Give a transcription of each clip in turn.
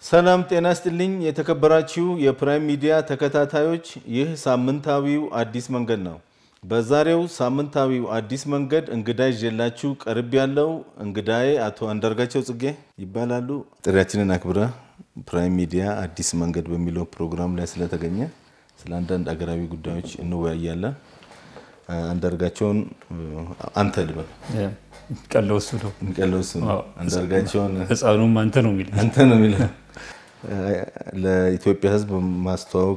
ሰላም ጤና ይስጥልኝ የተከበራችሁ የፕራይም ሚዲያ ተከታታዮች ይህ ሳምንታዊው አዲስ መንገድ ነው። በዛሬው ሳምንታዊው አዲስ መንገድ እንግዳይ ይዤላችሁ ቀርብ ያለው እንግዳዬ አቶ አንዳርጋቸው ጽጌ ይባላሉ። ጥሪያችንን አክብረ ፕራይም ሚዲያ አዲስ መንገድ በሚለው ፕሮግራም ላይ ስለተገኘ ስለ አንዳንድ አገራዊ ጉዳዮች እንወያያለን። አንዳርጋቸውን አንተ ልበል ቀለውሱ ነው አንዳርጋቸውን ህፃኑም አንተ ነው የሚል ለኢትዮጵያ ህዝብ ማስተዋወቅ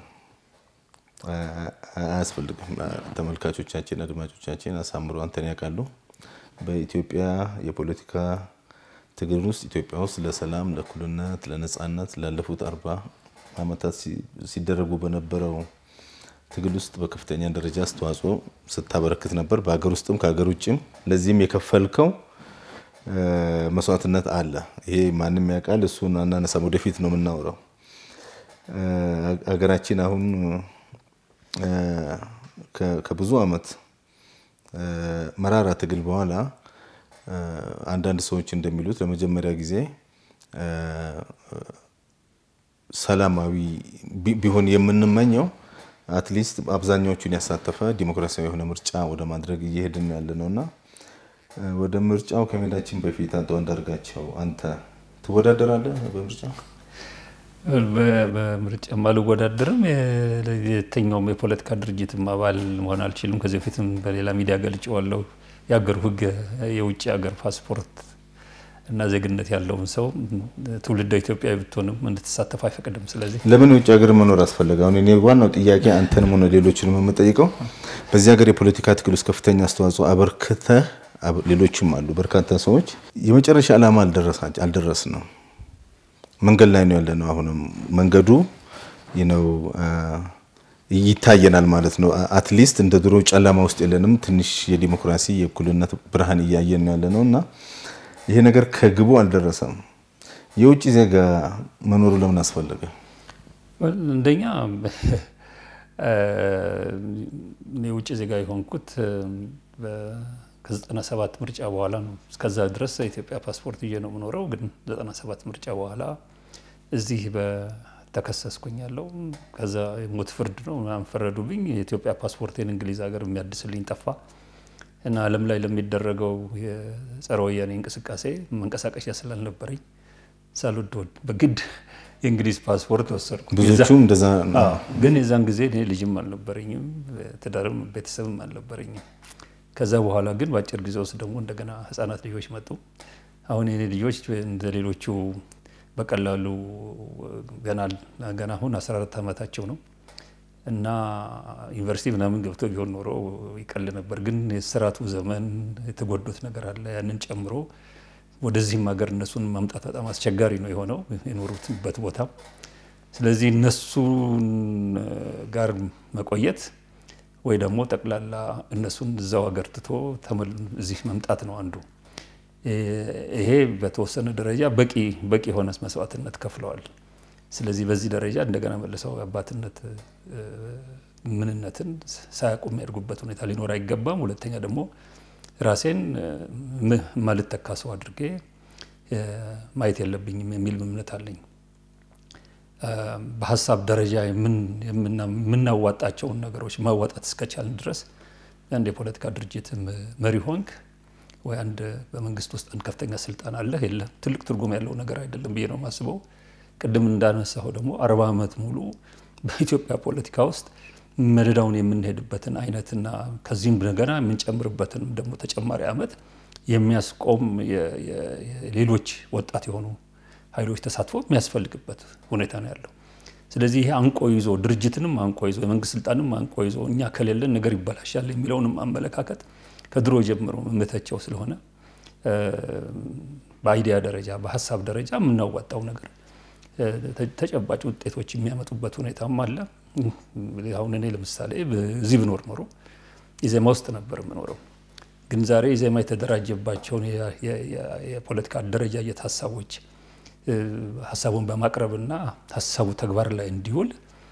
አያስፈልግም። ተመልካቾቻችን አድማጮቻችን አሳምሮ አንተን ያውቃሉ። በኢትዮጵያ የፖለቲካ ትግል ውስጥ ኢትዮጵያ ውስጥ ለሰላም ለእኩልነት ለነጻነት ላለፉት 40 ዓመታት ሲደረጉ በነበረው ትግል ውስጥ በከፍተኛ ደረጃ አስተዋጽኦ ስታበረክት ነበር። በአገር ውስጥም ከአገር ውጭም ለዚህም የከፈልከው መስዋዕትነት አለ። ይሄ ማንንም ያውቃል። እሱን አናነሳም፣ ወደፊት ነው የምናወራው። አገራችን አሁን ከብዙ አመት መራራ ትግል በኋላ አንዳንድ ሰዎች እንደሚሉት ለመጀመሪያ ጊዜ ሰላማዊ ቢሆን የምንመኘው አትሊስት አብዛኛዎቹን ያሳተፈ ዲሞክራሲያዊ የሆነ ምርጫ ወደ ማድረግ እየሄድን ያለነውና ወደ ምርጫው ከመሄዳችን በፊት አንተ አንዳርጋቸው አንተ ትወዳደራለህ በምርጫ? በምርጫ ማልወዳደርም የተኛው የፖለቲካ ድርጅት አባል መሆን አልችልም። ከዚህ በፊትም በሌላ ሚዲያ ገልጬዋለሁ። ያገር ህግ የውጭ ሀገር ፓስፖርት እና ዜግነት ያለውን ሰው ትውልደ ኢትዮጵያዊ ብትሆንም እንድትሳተፍ አይፈቅድም። ስለዚህ ለምን ውጭ ሀገር መኖር አስፈልጋ? አሁን እኔ ዋናው ጥያቄ አንተንም ሆነ ሌሎችንም የምጠይቀው በዚህ ሀገር የፖለቲካ ትግል ውስጥ ከፍተኛ አስተዋጽኦ አበርክተህ ሌሎችም አሉ በርካታ ሰዎች የመጨረሻ ዓላማ አልደረስንም። መንገድ ላይ ነው ያለነው። አሁንም መንገዱ ይታየናል ማለት ነው። አትሊስት እንደ ድሮ ጨለማ ውስጥ የለንም። ትንሽ የዲሞክራሲ የእኩልነት ብርሃን እያየን ያለነውና ይሄ ነገር ከግቡ አልደረሰም። የውጭ ዜጋ መኖሩ ለምን አስፈልገ? እንደኛ የውጭ ዜጋ የሆንኩት ከ97 ምርጫ በኋላ ነው። እስከዛ ድረስ የኢትዮጵያ ፓስፖርት ይዤ ነው የምኖረው። ግን 97 ምርጫ በኋላ እዚህ በተከሰስኩኝ ያለው ከዛ ሞት ፍርድ ነው ምናምን ፈረዱብኝ። የኢትዮጵያ ፓስፖርቴን እንግሊዝ ሀገር የሚያድስልኝ ጠፋ እና ዓለም ላይ ለሚደረገው የጸረ ወያኔ እንቅስቃሴ መንቀሳቀሻ ስላልነበረኝ ሳልወድ በግድ የእንግሊዝ ፓስፖርት ወሰድኩ። ብዙዎቹም እንደዛ ግን የዛን ጊዜ እኔ ልጅም አልነበረኝም፣ ትዳርም ቤተሰብም አልነበረኝም። ከዛ በኋላ ግን በአጭር ጊዜ ውስጥ ደግሞ እንደገና ህፃናት ልጆች መጡ። አሁን የኔ ልጆች እንደሌሎቹ በቀላሉ ገና አሁን 14 ዓመታቸው ነው እና ዩኒቨርሲቲ ምናምን ገብቶ ቢሆን ኖሮ ይቀል ነበር። ግን የስራቱ ዘመን የተጎዱት ነገር አለ። ያንን ጨምሮ ወደዚህም ሀገር እነሱን ማምጣት በጣም አስቸጋሪ ነው የሆነው የኖሩበት ቦታ። ስለዚህ እነሱን ጋር መቆየት ወይ ደግሞ ጠቅላላ እነሱን እዛው ሀገር ትቶ እዚህ መምጣት ነው አንዱ። ይሄ በተወሰነ ደረጃ በቂ የሆነ መስዋዕትነት ከፍለዋል። ስለዚህ በዚህ ደረጃ እንደገና መልሰው አባትነት ምንነትን ሳያቆም ያድጉበት ሁኔታ ሊኖር አይገባም። ሁለተኛ ደግሞ ራሴን ማልተካሰው አድርጌ ማየት የለብኝም የሚል እምነት አለኝ። በሐሳብ ደረጃ የምናዋጣቸው ነገሮች ማዋጣት እስከቻልን ድረስ አንድ የፖለቲካ ድርጅት መሪ ሆንክ ወይ አንድ በመንግስት ውስጥ ከፍተኛ ስልጣን አለ የለም ትልቅ ትርጉም ያለው ነገር አይደለም ብዬ ነው ማስበው። ቅድም እንዳነሳው ደግሞ 40 አመት ሙሉ በኢትዮጵያ ፖለቲካ ውስጥ መደዳውን የምንሄድበትን አይነትና ከዚህም እንደገና የምንጨምርበትን ደግሞ ተጨማሪ አመት የሚያስቆም የሌሎች ወጣት የሆኑ ኃይሎች ተሳትፎ የሚያስፈልግበት ሁኔታ ነው ያለው። ስለዚህ ይሄ አንቆ ይዞ ድርጅትንም አንቆ ይዞ የመንግስት ስልጣንም አንቆ ይዞ እኛ ከሌለን ነገር ይበላሻል የሚለውንም አመለካከት ከድሮ ጀምሮ መመተቸው ስለሆነ በአይዲያ ደረጃ በሐሳብ ደረጃ የምናዋጣው ነገር ተጨባጭ ውጤቶች የሚያመጡበት ሁኔታም አለ። አሁን እኔ ለምሳሌ እዚህ ብኖር ኖሮ ኢዜማ ውስጥ ነበር የምኖረው። ግን ዛሬ ኢዜማ የተደራጀባቸውን የፖለቲካ አደረጃጀት ሐሳቡን በማቅረብና ሐሳቡ ተግባር ላይ እንዲውል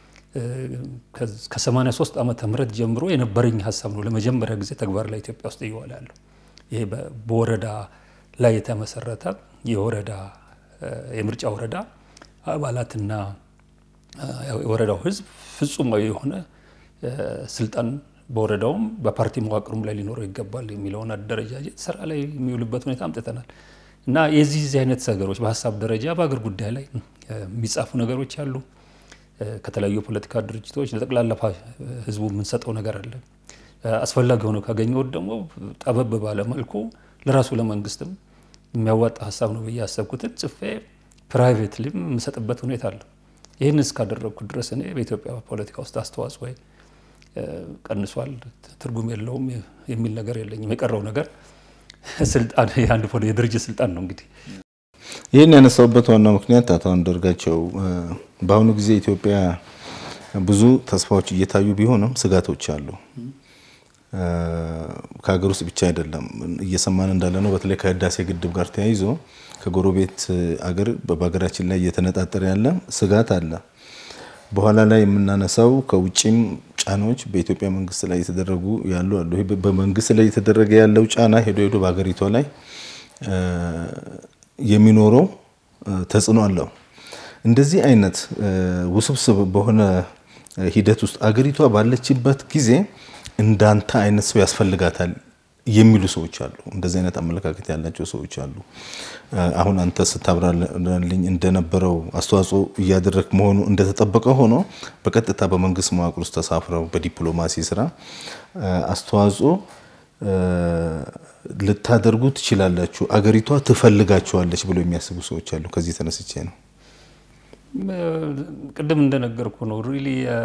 ከ83 ዓመተ ምህረት ጀምሮ የነበረኝ ሐሳብ ነው ለመጀመሪያ ጊዜ ተግባር ላይ ኢትዮጵያ ውስጥ እየዋለ ያለው። ይሄ በወረዳ ላይ የተመሰረተ የወረዳ የምርጫ ወረዳ አባላትና የወረዳው ህዝብ ፍጹማዊ የሆነ ስልጣን በወረዳውም በፓርቲ መዋቅሩም ላይ ሊኖረው ይገባል የሚለውን አደረጃጀት ስራ ላይ የሚውልበት ሁኔታ አምጥተናል እና የዚህ አይነት ነገሮች በሐሳብ ደረጃ በአገር ጉዳይ ላይ የሚጻፉ ነገሮች አሉ ከተለያዩ ፖለቲካ ድርጅቶች ለጠቅላላ ህዝቡ የምንሰጠው ነገር አለ አስፈላጊ ሆኖ ካገኘው ደግሞ ጠበብ ባለ መልኩ ለራሱ ለመንግስትም የሚያዋጣ ሐሳብ ነው በያሰብኩት ጽፌ ፕራይቬትሊ የምሰጥበት ሁኔታ አለ ይሄን እስካደረኩ ድረስ እኔ በኢትዮጵያ ፖለቲካ ውስጥ አስተዋጽኦ ቀንሷል ትርጉም የለውም የሚል ነገር የለኝም የቀረው ነገር ስልጣን የአንድ የድርጅት ስልጣን ነው እንግዲህ ይሄን ያነሳውበት ዋናው ምክንያት አቶ አንዳርጋቸው በአሁኑ ጊዜ ኢትዮጵያ ብዙ ተስፋዎች እየታዩ ቢሆንም ስጋቶች አሉ ከሀገር ውስጥ ብቻ አይደለም እየሰማን እንዳለ ነው በተለይ ከህዳሴ ግድብ ጋር ተያይዞ ከጎረቤት አገር በባገራችን ላይ እየተነጣጠረ ያለ ስጋት አለ በኋላ ላይ የምናነሳው ከውጪም ጫናዎች በኢትዮጵያ መንግስት ላይ የተደረጉ ያሉ አሉ በመንግስት ላይ የተደረገ ያለው ጫና ሄዶ በአገሪቷ ላይ የሚኖረው ተጽዕኖ አለው እንደዚህ አይነት ውስብስብ በሆነ ሂደት ውስጥ አገሪቷ ባለችበት ጊዜ እንዳንተ አይነት ሰው ያስፈልጋታል የሚሉ ሰዎች አሉ እንደዚህ አይነት አመለካከት ያላቸው ሰዎች አሉ አሁን አንተ ስታብራራልኝ እንደነበረው አስተዋጽኦ እያደረክ መሆኑ እንደተጠበቀ ሆኖ በቀጥታ በመንግስት መዋቅር ውስጥ ተሳፍረው በዲፕሎማሲ ስራ አስተዋጽኦ ልታደርጉ ትችላላችሁ አገሪቷ ትፈልጋችኋለች ብሎ የሚያስቡ ሰዎች አሉ ከዚህ ተነስቼ ነው ቅድም እንደነገርኩ ነው ሪሊ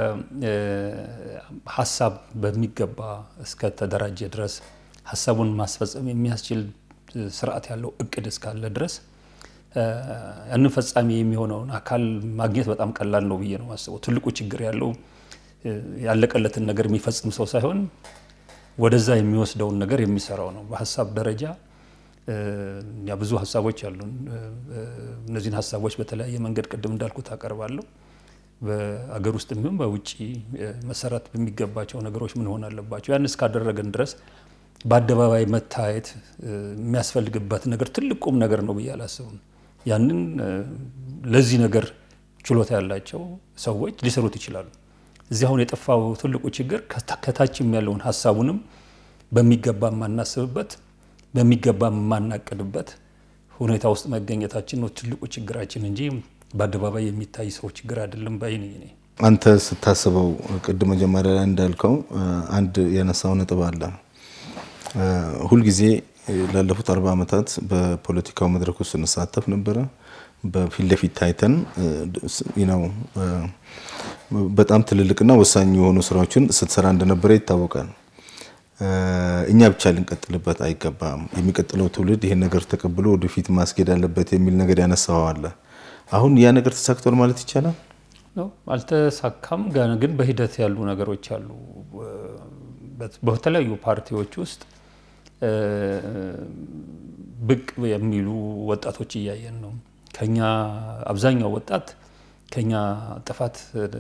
ሐሳብ በሚገባ እስከ ተደራጀ ድረስ ሐሳቡን ማስፈጸም የሚያስችል ስርዓት ያለው እቅድ እስካለ ድረስ ያን ፈጻሚ የሚሆነውን አካል ማግኘት በጣም ቀላል ነው ብዬ ነው ማስበው ትልቁ ችግር ያለው ያለቀለትን ነገር የሚፈጽም ሰው ሳይሆን ወደዛ የሚወስደውን ነገር የሚሰራው ነው በሐሳብ ደረጃ ያ ብዙ ሐሳቦች አሉ እነዚህን ሐሳቦች በተለያየ መንገድ ቅድም እንዳልኩት አቀርባለሁ በአገር ውስጥ ምን በውጪ መሰረት በሚገባቸው ነገሮች ምን ሆነ አለባቸው ያን እስካደረገን ድረስ በአደባባይ መታየት የሚያስፈልግበት ነገር ትልቁም ነገር ነው ብዬ አላስብም ያንን ለዚህ ነገር ችሎታ ያላቸው ሰዎች ሊሰሩት ይችላሉ እዚህ አሁን የጠፋው ትልቁ ችግር ከታችም ያለውን ሐሳቡንም በሚገባ ማናስብበት በሚገባ ማናቀድበት ሁኔታ ውስጥ መገኘታችን ነው ትልቁ ችግራችን እንጂ በአደባባይ የሚታይ ሰው ችግር አይደለም ባይኔ እኔ አንተ ስታስበው ቅድም መጀመሪያ ላይ እንዳልከው አንድ ያነሳው ነጥብ አለ ሁሉ ጊዜ ላለፉት 40 አመታት በፖለቲካው መድረክ ውስጥ እንሳተፍ ነበር በፊት ለፊት ታይተን በጣም ትልልቅና ወሳኝ የሆኑ ስራዎችን ስትሰራ እንደነበረ ይታወቃል እኛ ብቻ ልንቀጥልበት አይገባም የሚቀጥለው ትውልድ ይሄን ነገር ተቀብሎ ወደፊት ማስገድ አለበት የሚል ነገር ያነሳው አለ አሁን ያ ነገር ተሳክቷል ማለት ይቻላል ነው አልተሳካም ግን በሂደት ያሉ ነገሮች አሉ በተለያዩ ፓርቲዎች ውስጥ ብቅ የሚሉ ወጣቶች እያየን ነው ከኛ አብዛኛው ወጣት ከኛ ጥፋት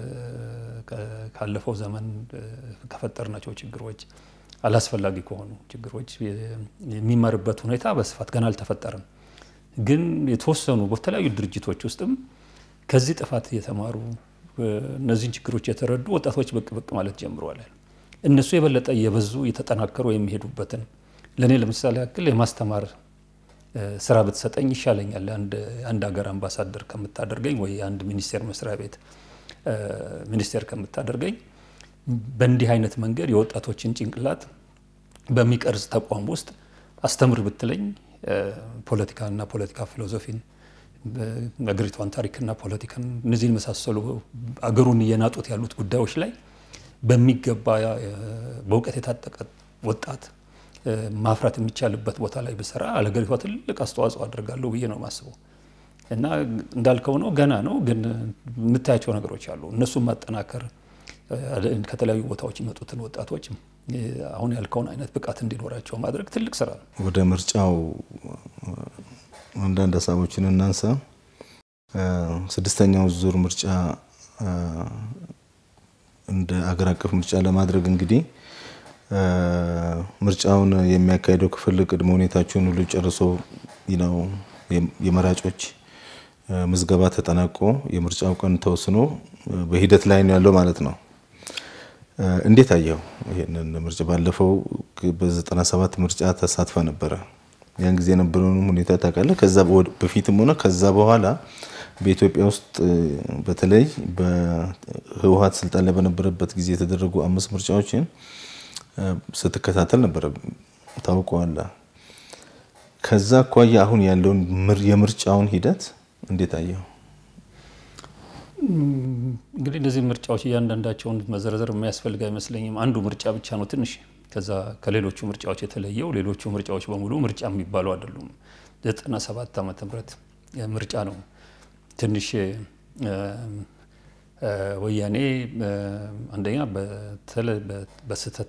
ካለፈው ዘመን ከፈጠርናቸው ችግሮች አላስፈላጊ ከሆኑ ችግሮች የሚመርበት ሁኔታ በስፋት ገና አልተፈጠረም ግን የተወሰኑ በተለያዩ ድርጅቶች ውስጥም ከዚህ ጥፋት የተማሩ እነዚህን ችግሮች የተረዱ ወጣቶች በቅ ማለት ጀምረዋል እነሱ የበለጠ የበዙ የተጠናከሩ የሚሄዱበትን ለኔ ለምሳሌ ያክል የማስተማር ስራ በተሰጠኝ ይሻለኛል አንድ ሀገር አምባሳደር ከምታደርገኝ ወይ አንድ ሚኒስቴር መስሪያ ቤት ሚኒስቴር ከምታደርገኝ በእንዲህ አይነት መንገድ የወጣቶችን ጭንቅላት በሚቀርጽ ተቋም ውስጥ አስተምር ብትለኝ ፖለቲካና ፖለቲካ ፊሎሶፊን በአገሪቷን ታሪክና ፖለቲካን እነዚህን መሳሰሉ አገሩን እየናጡት ያሉት ጉዳዮች ላይ በሚገባ በእውቀት የታጠቀ ወጣት ማፍራት የሚቻልበት ቦታ ላይ በሰራ አለገሪቷ ትልቅ አስተዋጽኦ አድርጋለሁ ብዬ ነው ማስበው እና እንዳልከው ነው ገና ነው ግን የምታያቸው ነገሮች አሉ እነሱን ማጠናከር ከተለያዩ ቦታዎች የሚመጡትን ወጣቶች አሁን ያልከውን አይነት ብቃት እንዲኖራቸው ማድረግ ትልቅ ስራ ነው ወደ ምርጫው አንዳንድ ሀሳቦችን እናንሳ ስድስተኛው ዙር ምርጫ እንደ አገር አቀፍ ምርጫ ለማድረግ እንግዲህ ምርጫውን የሚያካሂደው ክፍል ቅድመ ሁኔታቸውን ሁሉ ጨርሶ የመራጮች ምዝገባ ተጠናቆ የምርጫው ቀን ተወስኖ በሂደት ላይ ነው ያለው ማለት ነው። እንዴት አየው ይሄንን ምርጫ? ባለፈው በ97 ምርጫ ተሳትፈ ነበር። ያን ጊዜ የነበረውን ሁኔታ ታውቃለህ? ከዛ በፊትም ሆነ ከዛ በኋላ በኢትዮጵያ ውስጥ በተለይ በህወሓት ስልጣን ላይ በነበረበት ጊዜ የተደረጉ 5 ምርጫዎችን ስትከታተል ነበር ታውቀዋለህ። ከዛ ቆያ አሁን ያለውን የምርጫውን ሂደት እንዴት አየው? እንግዲህ እነዚህ ምርጫዎች እያንዳንዳቸውን መዘርዘር የሚያስፈልግ አይመስለኝም። አንዱ ምርጫ ብቻ ነው ትንሽ ከዛ ከሌሎቹ ምርጫዎች የተለየው። ሌሎቹ ምርጫዎች በሙሉ ምርጫ የሚባሉ አይደሉም። 97 ዓመተ ምህረት ምርጫ ነው። ትንሽ ወያኔ አንደኛ በስህተት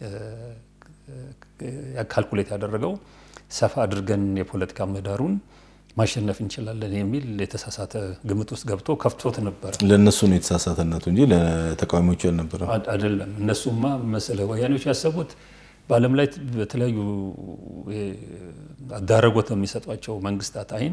ካልኩሌት ያደረገው ሰፋ አድርገን የፖለቲካ ምህዳሩን ማሸነፍ እንችላለን የሚል የተሳሳተ ግምት ውስጥ ገብቶ ከፍቶት ነበር። ለነሱ ነው የተሳሳተነቱ እንጂ ለተቃዋሚዎቹ አልነበረም አይደለም። እነሱማ መሰለ ወያኔዎች ያሰቡት በዓለም ላይ በተለያዩ አዳረጎት የሚሰጧቸው መንግስታት አይን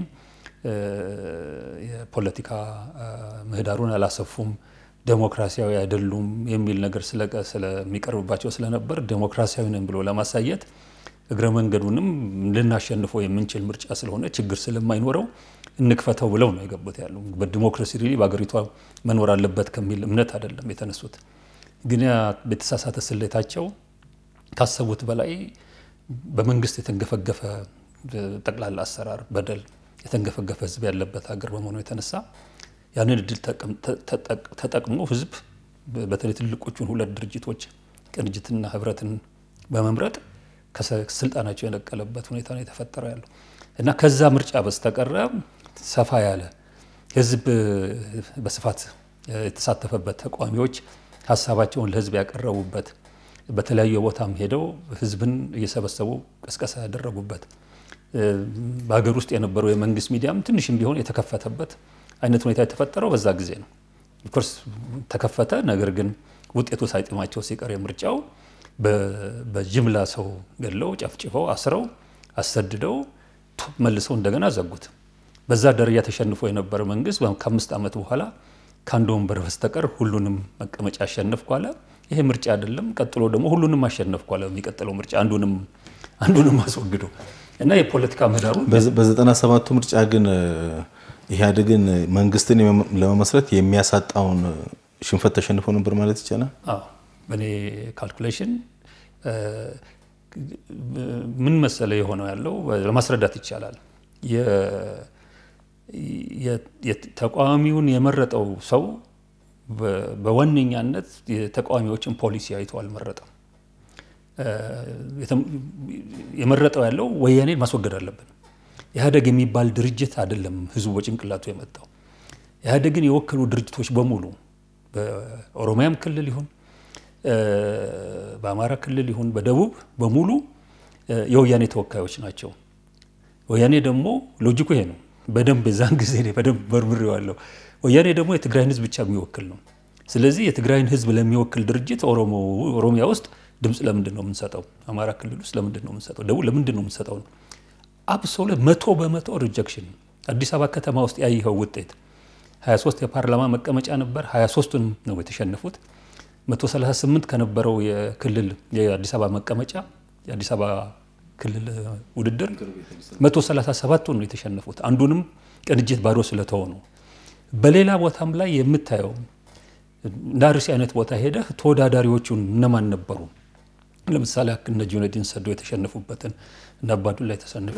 የፖለቲካ ምህዳሩን አላሰፉም፣ ዴሞክራሲያዊ አይደሉም የሚል ነገር ስለሚቀርብባቸው ስለነበር ዴሞክራሲያዊ ነን ብሎ ለማሳየት እግረ መንገዱንም ልናሸንፈው የምንችል ምርጫ ስለሆነ ችግር ስለማይኖረው እንክፈተው ብለው ነው የገቡት ያለው። በዲሞክራሲ ሪሊ በአገሪቷ መኖር አለበት ከሚል እምነት አይደለም የተነሱት። ግን በተሳሳተ ስሌታቸው ካሰቡት በላይ በመንግስት የተንገፈገፈ ጠቅላላ አሰራር በደል የተንገፈገፈ ህዝብ ያለበት ሀገር በመሆኑ የተነሳ ያንን እድል ተጠቅሞ ህዝብ በተለይ ትልቆቹን ሁለት ድርጅቶች ቅንጅትና ህብረትን በመምረጥ ከስልጣናቸው የነቀለበት ሁኔታ ነው የተፈጠረው ያለው እና ከዛ ምርጫ በስተቀር ሰፋ ያለ ህዝብ በስፋት የተሳተፈበት ተቋሚዎች ሐሳባቸውን ለህዝብ ያቀረቡበት በተለያየ ቦታም ሄደው ህዝብን እየሰበሰቡ ቅስቀሳ ያደረጉበት በአገር ውስጥ የነበረው የመንግስት ሚዲያም ትንሽም ቢሆን የተከፈተበት አይነት ሁኔታ የተፈጠረው በዛ ጊዜ ነው። ኦፍ ኮርስ ተከፈተ። ነገር ግን ውጤቱ ሳይጥማቸው ሲቀር የምርጫው በጅምላ ሰው ገለው ጨፍጭፈው አስረው አሰድደው መልሰው እንደገና ዘጉት። በዛ ደረጃ ተሸንፎ የነበረ መንግስት ከ5 ዓመት በኋላ ካንዶ ወንበር በስተቀር ሁሉንም መቀመጫ አሸነፍኩ አለ። ይሄ ምርጫ አይደለም። ቀጥሎ ደግሞ ሁሉንም አሸነፍኩ አለ። የሚቀጥለው ምርጫ አንዱንም አስወግዶ እና የፖለቲካ ምህዳሩ በ97 ምርጫ ግን ኢህአዴግን መንግስትን ለመመስረት የሚያሳጣውን ሽንፈት ተሸንፎ ነበር ማለት ይቻላል። አዎ በኔ ካልኩሌሽን ምን መሰለ የሆነው ያለው ለማስረዳት ይቻላል። የተቃዋሚውን የመረጠው ሰው በዋነኛነት የተቃዋሚዎችን ፖሊሲ አይቶ አልመረጠም። የመረጠው ያለው ወያኔን ማስወገድ አለብን። ኢህአዴግ የሚባል ድርጅት አይደለም ህዝቡ በጭንቅላቱ የመጣው። ኢህአዴግን የወከሉ ድርጅቶች በሙሉ በኦሮሚያም ክልል ይሁን በአማራ ክልል ይሁን በደቡብ በሙሉ የወያኔ ተወካዮች ናቸው። ወያኔ ደግሞ ሎጂኩ ይሄ ነው። በደንብ በዛን ጊዜ በደንብ በርብሬዋለሁ። ወያኔ ደግሞ የትግራይን ህዝብ ብቻ የሚወክል ነው። ስለዚህ የትግራይን ህዝብ ለሚወክል ድርጅት ኦሮሚያ ውስጥ ድምጽ ለምንድን ነው የምንሰጠው? አማራ ክልል ውስጥ ለምንድን ነው የምንሰጠው? ደቡብ ለምንድን ነው የምንሰጠው? አብሶሉት 100% ሪጀክሽን። አዲስ አበባ ከተማ ውስጥ ያየኸው ውጤት 23 የፓርላማ መቀመጫ ነበር። 23ቱን ነው የተሸነፉት። 138 ከነበረው የክልል የአዲስ አበባ መቀመጫ የአዲስ አበባ ክልል ውድድር 137ቱን ነው የተሸነፉት። አንዱንም ቅንጅት ባዶ ስለተው ነው። በሌላ ቦታም ላይ የምታየው ዳርሲ አይነት ቦታ ሄደ ተወዳዳሪዎቹን እነማን ነበሩ? ለምሳሌ እነ ጁነዲን ሰዶ የተሸነፉበትን እና አባዱላ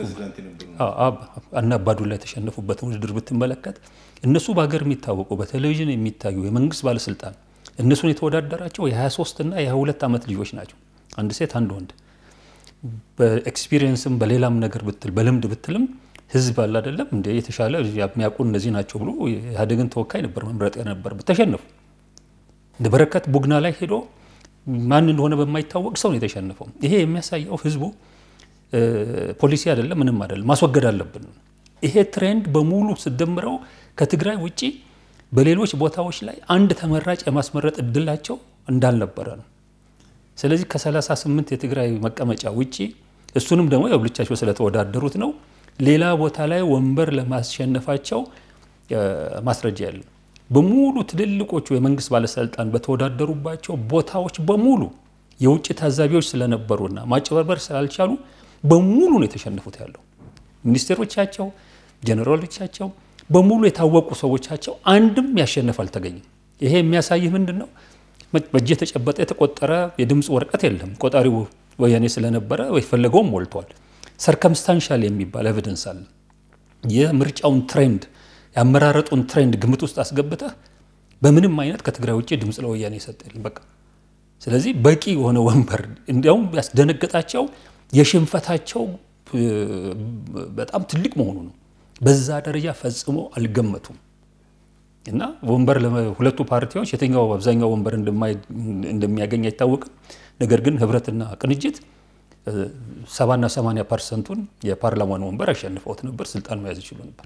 የተሸነፉበትን ውድድር ብትመለከት እነሱ በአገር የሚታወቁ በቴሌቪዥን የሚታዩ የመንግስት ባለስልጣን እነሱን የተወዳደራቸው የ23 እና የ22 ዓመት ልጆች ናቸው። አንድ ሴት አንድ ወንድ። በኤክስፒሪየንስም በሌላም ነገር ብትል በልምድ ብትልም ህዝብ አለ አይደለም እንደ የተሻለ የሚያውቁ እነዚህ ናቸው ብሎ ኢህአዴግን ተወካይ ነበር መምረጥ ነበር። ተሸነፉ። በረከት ቡግና ላይ ሄዶ ማን እንደሆነ በማይታወቅ ሰው ነው የተሸነፈው። ይሄ የሚያሳየው ህዝቡ ፖሊሲ አይደለም ምንም አይደለም ማስወገድ አለብን። ይሄ ትሬንድ በሙሉ ሲደምረው ከትግራይ ውጪ በሌሎች ቦታዎች ላይ አንድ ተመራጭ የማስመረጥ እድላቸው እንዳልነበረ ነው። ስለዚህ ከ38 የትግራይ መቀመጫ ውጪ እሱንም ደግሞ ያው ብቻቸው ስለተወዳደሩት ነው ሌላ ቦታ ላይ ወንበር ለማስሸነፋቸው ማስረጃ ያለው በሙሉ ትልልቆቹ የመንግስት ባለስልጣን በተወዳደሩባቸው ቦታዎች በሙሉ የውጭ ታዛቢዎች ስለነበሩና ማጭበርበር ስላልቻሉ በሙሉ ነው የተሸነፉት ያለው ሚኒስቴሮቻቸው ጀነራሎቻቸው በሙሉ የታወቁ ሰዎቻቸው አንድም ያሸነፈ አልተገኘም ይሄ የሚያሳይህ ምንድነው በእጅ የተጨበጠ የተቆጠረ የድምጽ ወረቀት የለም ቆጣሪው ወያኔ ስለነበረ ወይፈለገው ሞልቷል ሰርከምስታንሻል የሚባል ኤቪደንስ አለ የምርጫውን ትሬንድ ያመራረጡን ትሬንድ ግምት ውስጥ አስገብተህ በምንም አይነት ከትግራይ ውጪ ድምጽ ለወያኔ ይሰጣል በቃ ስለዚህ በቂ የሆነ ወንበር እንዲያውም ያስደነገጣቸው የሽንፈታቸው በጣም ትልቅ መሆኑ ነው በዛ ደረጃ ፈጽሞ አልገመቱም እና ወንበር ለሁለቱ ፓርቲዎች የትኛው አብዛኛው ወንበር እንደሚያገኝ አይታወቅም ነገር ግን ህብረትና ቅንጅት 70 እና 80% የፓርላማን ወንበር አሸንፈውት ነበር ስልጣን መያዝ ይችላል ነበር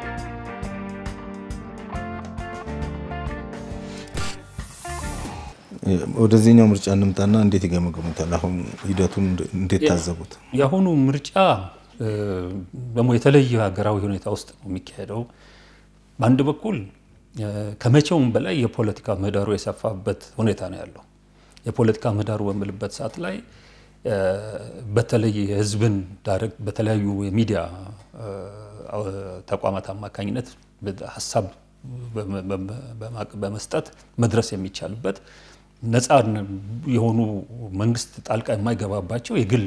ወደዚህኛው ምርጫ እንምጣና እንዴት ይገመገሙታል አሁን ሂደቱን እንዴት ታዘቡት ያሁኑ ምርጫ በሞ የተለየ ሀገራዊ ሁኔታ ውስጥ ነው የሚካሄደው በአንድ በኩል ከመቼውም በላይ የፖለቲካ ምህዳሩ የሰፋበት ሁኔታ ነው ያለው የፖለቲካ ምህዳሩ በመልበት ሰዓት ላይ በተለይ ህዝብን ዳይሬክት በተለያዩ የሚዲያ ተቋማት አማካኝነት ሐሳብ በመስጠት መድረስ የሚቻልበት ነፃ የሆኑ መንግስት ጣልቃ የማይገባባቸው የግል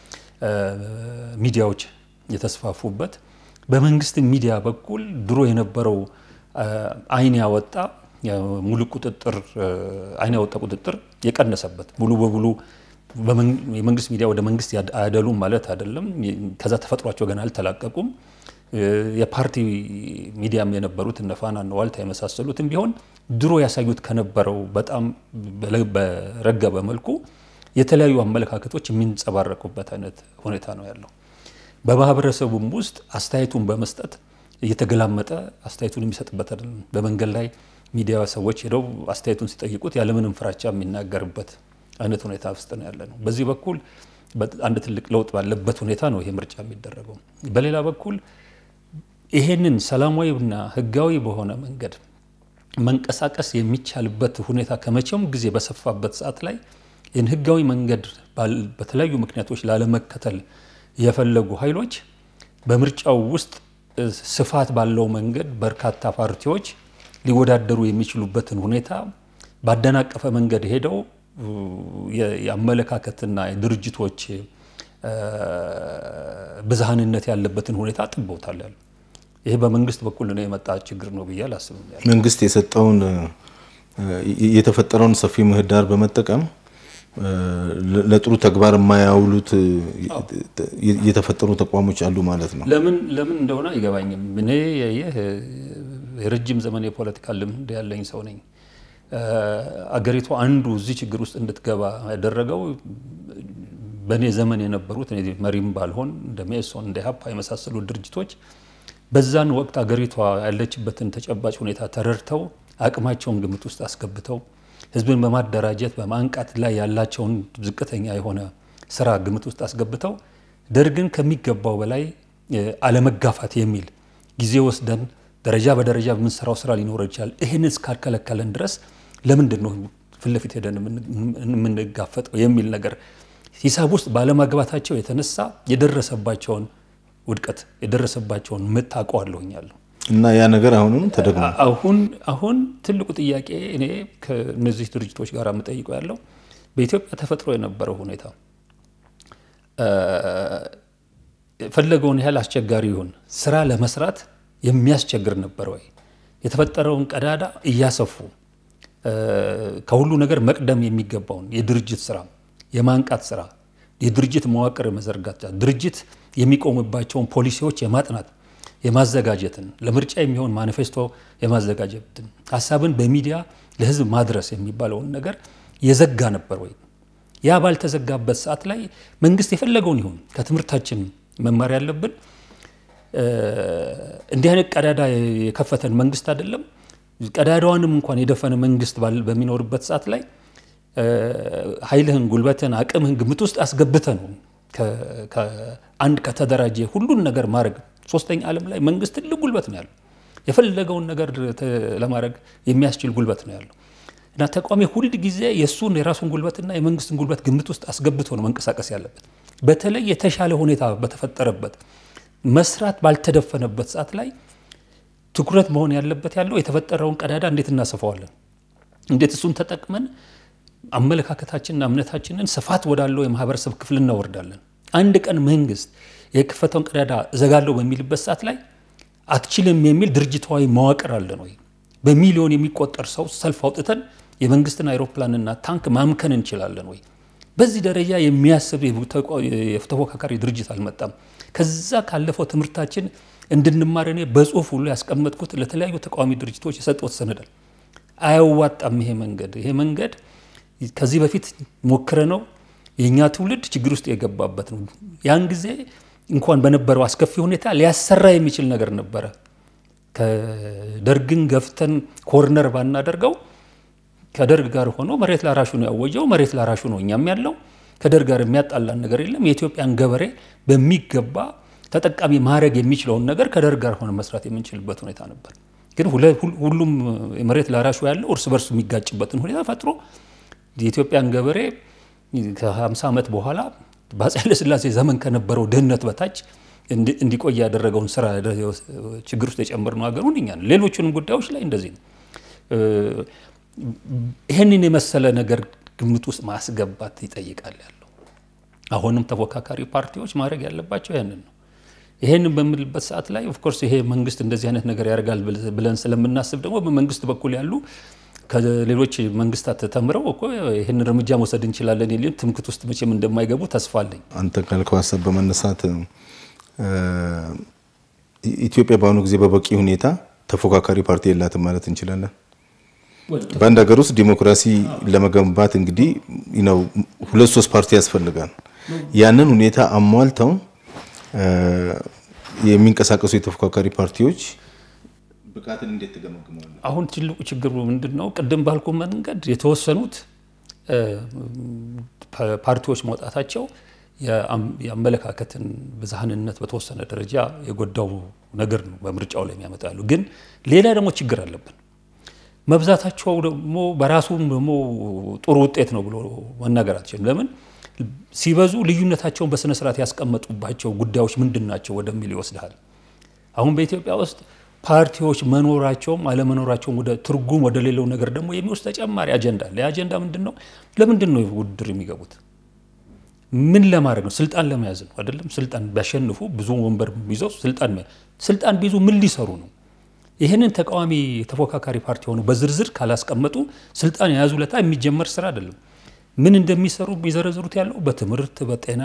ሚዲያዎች የተስፋፉበት በመንግስት ሚዲያ በኩል ድሮ የነበረው አይን ያወጣ ሙሉ ቁጥጥር አይን ያወጣ ቁጥጥር የቀነሰበት ሙሉ በሙሉ የመንግስት ሚዲያ ወደ መንግስት ያደሉ ማለት አይደለም ከዛ ተፈጥሯቸው ገና አልተላቀቁም የፓርቲ ሚዲያም የነበሩት እነፋና ዋልታ የመሳሰሉትም ቢሆን ድሮ ያሳዩት ከነበረው በጣም በረገበ መልኩ የተለያዩ አመለካከቶች የሚንጸባረቁበት አይነት ሁኔታ ነው ያለው በማህበረሰቡም ውስጥ አስተያየቱን በመስጠት እየተገላመጠ አስተያየቱን የሚሰጥበት አይደለም በመንገድ ላይ ሚዲያ ሰዎች ሄደው አስተያየቱን ሲጠይቁት ያለምንም ፍራቻ የሚናገርበት አይነት ሁኔታ ውስጥ ነው ያለነው በዚህ በኩል አንድ ትልቅ ለውጥ ባለበት ሁኔታ ነው ይሄ ምርጫ የሚደረገው በሌላ በኩል ይሄንን ሰላማዊና ህጋዊ በሆነ መንገድ መንቀሳቀስ የሚቻልበት ሁኔታ ከመቼም ጊዜ በሰፋበት ሰዓት ላይ ይህን ህጋዊ መንገድ በተለያዩ ምክንያቶች ላለመከተል የፈለጉ ኃይሎች በምርጫው ውስጥ ስፋት ባለው መንገድ በርካታ ፓርቲዎች ሊወዳደሩ የሚችሉበትን ሁኔታ ባደናቀፈ መንገድ ሄደው የአመለካከትና የድርጅቶች ብዝሃንነት ያለበትን ሁኔታ አጥብውታል ያለው ይሄ በመንግስት በኩል ነው የመጣ ችግር ነው ብዬ አላስብም መንግስት የሰጠውን የተፈጠረውን ሰፊ ምህዳር በመጠቀም ለጥሩ ተግባር የማያውሉት የተፈጠሩ ተቋሞች አሉ ማለት ነው ለምን እንደሆነ አይገባኝም እኔ የረጅም ዘመን የፖለቲካ ልምድ ያለኝ ሰው ነኝ አገሪቱ አንዱ እዚህ ችግር ውስጥ እንድትገባ ያደረገው በኔ ዘመን የነበሩት እኔ መሪም ባልሆን እንደ ሜሶን እንደ ሀፓ የመሳሰሉ ድርጅቶች በዛን ወቅት አገሪቷ ያለችበትን ተጨባጭ ሁኔታ ተረድተው አቅማቸውን ግምት ውስጥ አስገብተው ህዝብን በማደራጀት በማንቃት ላይ ያላቸውን ዝቅተኛ የሆነ ስራ ግምት ውስጥ አስገብተው ደርግን ከሚገባው በላይ አለመጋፋት የሚል ጊዜ ወስደን ደረጃ በደረጃ በመንሰራው ስራ ሊኖር ይችላል ይሄንስ ካልከለከለን ድረስ ለምንድን ነው ፍለፊት ሄደን የምንጋፈጠው የሚል ነገር ሂሳብ ውስጥ ባለማግባታቸው የተነሳ የደረሰባቸውን ውድቀት የደረሰባቸውን መታቋለውኛል እና ያ ነገር አሁንም ተደግሞ አሁን ትልቁ ጥያቄ እኔ ከነዚህ ድርጅቶች ጋር መጠይቀው ያለው በኢትዮጵያ ተፈጥሮ የነበረው ሁኔታ ፈለገውን ያህል አስቸጋሪ ይሁን ስራ ለመስራት የሚያስቸግር ነበር ወይ የተፈጠረውን ቀዳዳ እያሰፉ ከሁሉ ነገር መቅደም የሚገባውን የድርጅት ስራ የማንቃት ስራ የድርጅት መዋቅር መዘርጋት ድርጅት የሚቆምባቸውን ፖሊሲዎች የማጥናት የማዘጋጀትን ለምርጫ የሚሆን ማኒፌስቶ የማዘጋጀትን ሐሳብን በሚዲያ ለህዝብ ማድረስ የሚባለውን ነገር የዘጋ ነበር ወይ ያ ባልተዘጋበት ሰዓት ላይ መንግስት የፈለገውን ይሁን ከትምርታችን መማር ያለብን እንዲህ አይነት ቀዳዳ የከፈተን መንግስት አይደለም ቀዳዳዋንም እንኳን የደፈነ መንግስት በሚኖርበት ሰዓት ላይ ኃይልህን ጉልበትን አቅምህን ግምት ውስጥ አስገብተህ ነው ከአንድ ከተደራጀ ሁሉን ነገር ማድረግ ሶስተኛ ዓለም ላይ መንግስት ትልቅ ጉልበት ነው ያለው የፈለገውን ነገር ለማድረግ የሚያስችል ጉልበት ነው ያለው እና ተቋሚ ሁሉ ጊዜ የሱን የራሱን ጉልበትና የመንግስትን ጉልበት ግምት ውስጥ አስገብቶ ነው መንቀሳቀስ ያለበት በተለይ የተሻለ ሁኔታ በተፈጠረበት መስራት ባልተደፈነበት ሰዓት ላይ ትኩረት መሆን ያለበት ያለው የተፈጠረውን ቀዳዳ እንዴት እናሰፋዋለን እንዴት እሱን ተጠቅመን አመለካከታችንና እምነታችንን ስፋት ወዳለው የማህበረሰብ ክፍል እናወርዳለን አንድ ቀን መንግስት የከፈተውን ቀዳዳ ዘጋለው በሚልበት ሰዓት ላይ አትችልም የሚል ድርጅታዊ መዋቅር አለ ነው በሚሊዮን የሚቆጠር ሰው ሰልፍ አውጥተን የመንግስትን አይሮፕላንና ታንክ ማምከን እንችላለን ወይ በዚህ ደረጃ የሚያስብ የተፎካካሪ ድርጅት አልመጣም ከዛ ካለፈው ትምርታችን እንድንማር እኔ በጽሁፍ ሁሉ ያስቀመጥኩት ለተለያዩ ተቃዋሚ ድርጅቶች የሰጠው ተሰነዳል አይዋጣም ይሄ መንገድ ከዚህ በፊት ሞክረ ነው የኛ ትውልድ ችግር ውስጥ የገባበት ነው ያን ጊዜ እንኳን በነበረው አስከፊ ሁኔታ ሊያሰራ የሚችል ነገር ነበር ከደርግን ገፍተን ኮርነር ባናደርገው ከደርግ ጋር ሆኖ መሬት ላራሹ ነው ያወጀው መሬት ላራሹ ነው እኛም ያለው ከደርግ ጋር የሚያጣላን ነገር የለም የኢትዮጵያን ገበሬ በሚገባ ተጠቃሚ ማድረግ የሚችለው ነገር ከደርግ ጋር ሆነ መስራት የምንችልበት ሁኔታ ነበር ግን ሁሉም መሬት ላራሹ ያለው እርስ በርሱ የሚጋጭበትን ሁኔታ ፈጥሮ የኢትዮጵያን ገበሬ ከ50 ዓመት በኋላ በአፄ ሥላሴ ዘመን ከነበረው ድህነት በታች እንዲቆይ ያደረገውን ስራ ችግር ውስጥ የጨመርነው ሀገሩን እኛን ሌሎችንም ጉዳዮች ላይ እንደዚህ ነው ይሄንን የመሰለ ነገር ግምት ውስጥ ማስገባት ይጠይቃል ያለው አሁንም ተፎካካሪ ፓርቲዎች ማድረግ ያለባቸው ያንን ነው ይሄንን በሚልበት ሰዓት ላይ ኦፍ ኮርስ ይሄ መንግስት እንደዚህ አይነት ነገር ያደርጋል ብለን ስለምናስብ ደግሞ በመንግስት በኩል ያሉ ከሌሎች መንግስታት ተምረው እኮ ይሄን እርምጃ መውሰድ እንችላለን ይልም ትምክት ውስጥ መቼም እንደማይገቡ ተስፋ አለኝ አንተ ካልከው ሐሳብ በመነሳት ኢትዮጵያ በአሁኑ ጊዜ በበቂ ሁኔታ ተፎካካሪ ፓርቲ የላትም ማለት እንችላለን በአንድ ሀገር ውስጥ ዲሞክራሲ ለመገንባት እንግዲህ ሁለት ሶስት ፓርቲ ያስፈልጋል ያንን ሁኔታ አሟልተው የሚንቀሳቀሱ የተፎካካሪ ፓርቲዎች በቃትን እንዴት ተገመገማሉ አሁን ትልቁ ችግሩ ምንድነው ቀደም ባልኩ መንገድ የተወሰኑት ፓርቲዎች መውጣታቸው የአመለካከትን በዛህንነት በተወሰነ ደረጃ የጎዳው ነገር ነው በምርጫው ላይ የሚያመጣሉ ግን ሌላ ደግሞ ችግር አለብን መብዛታቸው ደግሞ በራሱም ደግሞ ጥሩ ውጤት ነው ብሎ መናገራችን ለምን ሲበዙ ልዩነታቸውን በስነ ስርዓት ያስቀመጡባቸው ጉዳዮች ምንድናቸው ወደሚል ይወስዳል አሁን በኢትዮጵያ ውስጥ ፓርቲዎች መኖራቸው አለመኖራቸው ወደ ትርጉም ወደ ሌላው ነገር ደግሞ የሚወስድ ተጨማሪ አጀንዳ አለ አጀንዳ ምንድነው ለምንድነው ውድድር የሚገቡት ምን ለማድረግ ነው ስልጣን ለመያዝ ነው አይደለም ስልጣን ባሸንፉ ብዙ ወንበር ቢይዘው ስልጣን ቢይዙ ምን ሊሰሩ ነው ይሄንን ተቃዋሚ ተፎካካሪ ፓርቲ ሆኖ በዝርዝር ካላስቀመጡ ስልጣን ያዙለታ የሚጀመር ስራ አይደለም ምን እንደሚሰሩ ቢዘረዝሩት ያለው በትምህርት በጤና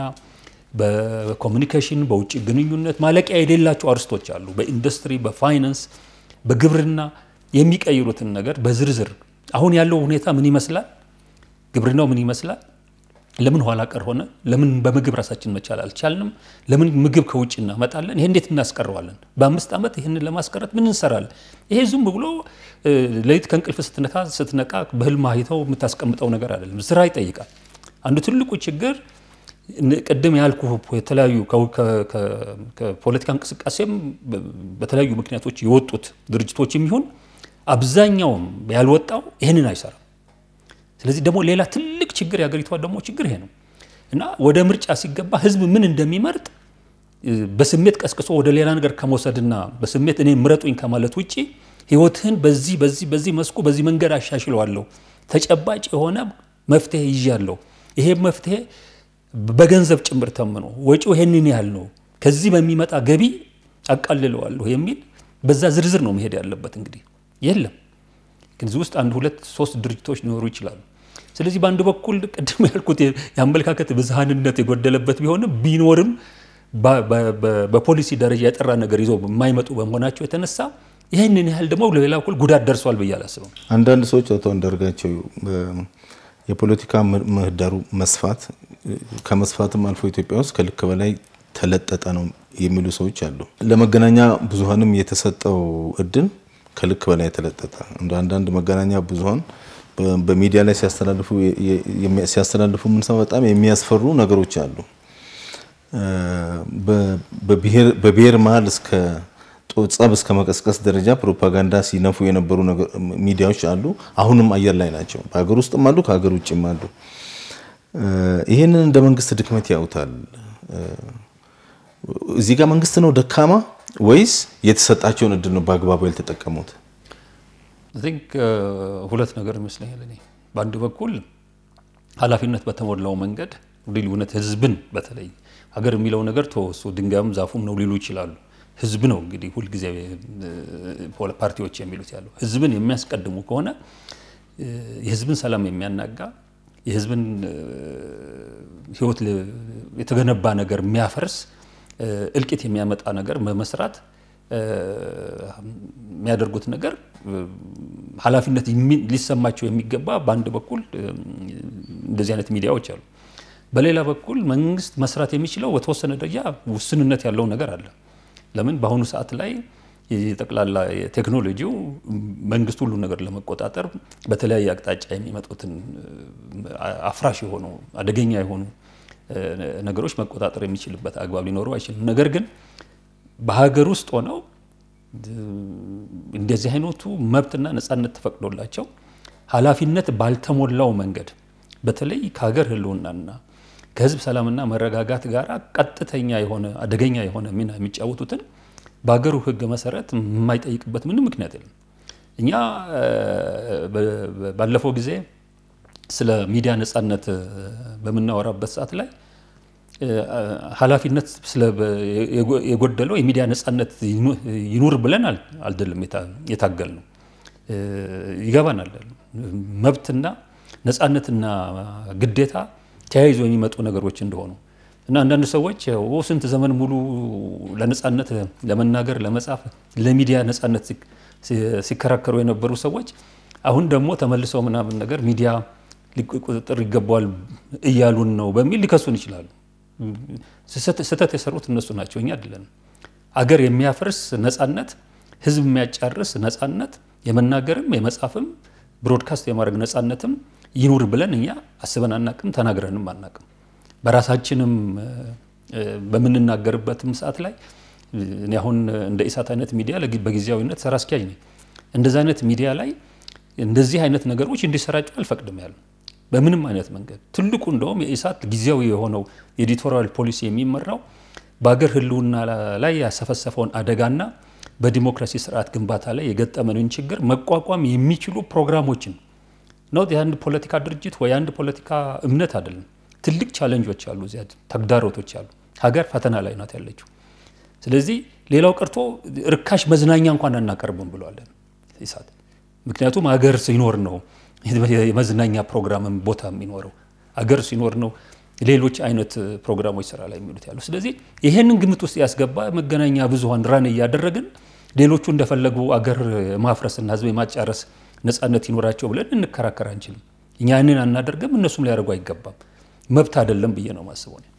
በኮሙኒኬሽን በውጭ ግንኙነት ማለቂያ የሌላቸው አርስቶች አሉ በኢንዱስትሪ በፋይናንስ በግብርና የሚቀይሩትን ነገር በዝርዝር አሁን ያለው ሁኔታ ምን ይመስላል ግብርናው ምን ይመስላል ለምን ኋላ ቀር ሆነ ለምን በምግብ ራሳችን መቻል አልቻልንም ለምን ምግብ ከውጭ እናመጣለን ይሄ እንዴት እናስቀረዋለን በ5 አመት ይሄንን ለማስቀረት ምን እንሰራለን ይሄ ዝም ብሎ ለይት ከንቅልፍ ስትነቃ በህልም አይተው የምታስቀምጠው ነገር አይደለም ስራ ይጠይቃል አንዱ ትልቁ ችግር ቀደም ያልኩ የተለያዩ ከፖለቲካ እንቅስቃሴም በተለያዩ ምክንያቶች የወጡት ድርጅቶችም ይሁን አብዛኛው ያልወጣው ይሄንን አይሰራም ስለዚህ ደግሞ ሌላ ትልቅ ችግር ያገሪቷ ደግሞ ችግር ይሄ ነው እና ወደ ምርጫ ሲገባ ህዝብ ምን እንደሚመርጥ በስሜት ቀስቅሶ ወደ ሌላ ነገር ከመውሰድና በስሜት እኔ ምረጡኝ ከማለት ውጪ ህይወትህን በዚህ መስኩ በዚህ መንገድ አሻሽለዋለሁ ተጨባጭ የሆነ መፍትሄ ይያለው ይሄ መፍትሄ በገንዘብ ጭምር ተመኖ ወጪው ይሄንን ያህል ነው ከዚህ በሚመጣ ገቢ አቃልለዋለሁ የሚል በዛ ዝርዝር ነው መሄድ ያለበት እንግዲህ የለም ግን ውስጥ አንድ ሁለት ሶስት ድርጅቶች ሊኖሩ ይችላሉ ስለዚህ በአንድ በኩል ቀደም ያልኩት ያመለካከት በዛህንነት የጎደለበት ቢኖርም በፖሊሲ ደረጃ የጠራ ነገር ይዘው የማይመጡ በመሆናቸው የተነሳ ይሄንን ያህል ደግሞ ለሌላ በኩል ጉዳት ደርሷል በያላስበው አንዳንድ ሰዎች አንዳርጋቸው የፖለቲካ ምህዳሩ መስፋት ከመስፋትም አልፎ ኢትዮጵያ ውስጥ ከልክ በላይ ተለጠጠ ነው የሚሉ ሰዎች አሉ ለመገናኛ ብዙሃንም የተሰጠው እድል ከልክ በላይ ተለጠጠ አንዳንድ መገናኛ ብዙሃን በሚዲያ ላይ ሲያስተላልፉ ምን ሰው በጣም የሚያስፈሩ ነገሮች አሉ በብሔር መሃል እስከ ጸብ እስከ መቀስቀስ ደረጃ ፕሮፓጋንዳ ሲነፉ የነበሩ ሚዲያዎች አሉ አሁንም አየር ላይ ናቸው በአገር ውስጥም አሉ ከሀገር ውጭም አሉ ይሄንን እንደ መንግስት ድክመት ያውታል እዚህ ጋር መንግስት ነው ደካማ ወይስ የተሰጣቸውን እድል ነው በአግባቡ ያልተጠቀሙት I think ሁለት ነገር ይመስለኛል እኔ በአንድ በኩል ኃላፊነት በተሞላው መንገድ ዲሉነት ህዝብን በተለይ ሀገር የሚለው ነገር ተወሱ ድንጋዩም ዛፉም ነው ሊሉ ይችላሉ ህዝብ ነው እንግዲህ ሁሉ ጊዜ ፓርቲዎች የሚሉት ያለው ህዝብን የሚያስቀድሙ ከሆነ የህዝብን ሰላም የሚያናጋ የህዝብን ህይወት የተገነባ ነገር የሚያፈርስ እልቂት የሚያመጣ ነገር በመስራት የሚያደርጉት ነገር ኃላፊነት ሊሰማቸው የሚገባ በአንድ በኩል እንደዚህ አይነት ሚዲያዎች አሉ በሌላ በኩል መንግስት መስራት የሚችለው በተወሰነ ደረጃ ውስንነት ያለው ነገር አለ ለምን በአሁኑ ሰዓት ላይ የጠቅላላ ቴክኖሎጂው መንግስት ሁሉ ነገር ለመቆጣጠር በተለያየ አቅጣጫ የሚመጡትን አፍራሽ የሆኑ አደገኛ የሆኑ ነገሮች መቆጣጠር የሚችልበት አግባብ ሊኖረው አይችልም ነገር ግን በሀገር ውስጥ ሆነው እንደዚህ አይነቱ መብትና ነፃነት ተፈቅዶላቸው ኃላፊነት ባልተሞላው መንገድ በተለይ ከሀገር ህልውናና ከህዝብ ሰላምና መረጋጋት ጋር ቀጥተኛ የሆነ አደገኛ የሆነ ሚና የሚጫወቱትን በአገሩ ህግ መሰረት የማይጠይቅበት ምንም ምክንያት የለም እኛ ባለፈው ጊዜ ስለ ሚዲያ ነፃነት በመናወራበት ሰዓት ላይ ኃላፊነት ስለ የጎደለው የሚዲያ ነፃነት ይኑር ብለን አልደለም የታገልነው ይገባናል መብትና ነፃነትና ግዴታ ተያይዞ የሚመጡ ነገሮች እንደሆኑ እና አንዳንድ ሰዎች ስንት ዘመን ሙሉ ለነፃነት ለመናገር ለመጻፍ ለሚዲያ ነፃነት ሲከራከሩ የነበሩ ሰዎች አሁን ደግሞ ተመልሰው ምናምን ነገር ሚዲያ ሊቆጣጠር ይገባዋል እያሉን ነው በሚል ሊከሱን ይችላሉ ስህተት የሰሩት እነሱ ናቸው እኛ አይደለም አገር የሚያፈርስ ነፃነት ህዝብ የሚያጫርስ ነፃነት የመናገርም የመጻፍም ብሮድካስት የማድረግ ነፃነትም ይኑር ብለን እኛ አስበን አናቅም ተናግረንም አናቅም በራሳችንም በመንናገርበትም ሰዓት ላይ እኔ አሁን እንደ ኢሳት አይነት ሚዲያ በጊዜያዊነት ሰራ አስኪያጅ ነኝ እንደዛ አይነት ሚዲያ ላይ እንደዚህ አይነት ነገሮች እንዲሰራጩ አልፈቅድም ያለው በምንም አይነት መንገድ ትልቁ እንደውም የኢሳት ጊዜያዊ የሆነው ኤዲቶሪያል ፖሊሲ የሚመራው በአገር ህልውና ላይ ያሰፈሰፈውን አደጋና በዲሞክራሲ ስርዓት ግንባታ ላይ የገጠመንን ችግር መቋቋም የሚችሉ ፕሮግራሞችን ነው የአንድ ፖለቲካ ድርጅት ወይ አንድ ፖለቲካ እምነት አይደለም ትልቅ ቻሌንጆች አሉ እዚያ ተግዳሮቶች አሉ ሀገር ፈተና ላይ ናት ያለችው ስለዚህ ሌላው ቀርቶ ርካሽ መዝናኛ እንኳን አናቀርብም ብለዋል ኢሳት ምክንያቱም ሀገር ሲኖር ነው የመዝናኛ ፕሮግራምም ቦታ የሚኖረው ሀገር ሲኖር ነው ሌሎች አይነት ፕሮግራሞች ስራ ላይ የሚሉት ያለው ስለዚህ ይሄንን ግምት ውስጥ ያስገባ መገናኛ ብዙሃን ራን ያደረግን ሌሎቹ እንደፈለጉ ሀገር ማፍረስና ህዝብ ማጫረስ ነፃነት ይኖራቸው ብለን እንከራከር አንችልም እኛ ያንን አናደርግም እነሱም ሊያደርጉ አይገባም መብት አይደለም ብዬ ነው ማስበው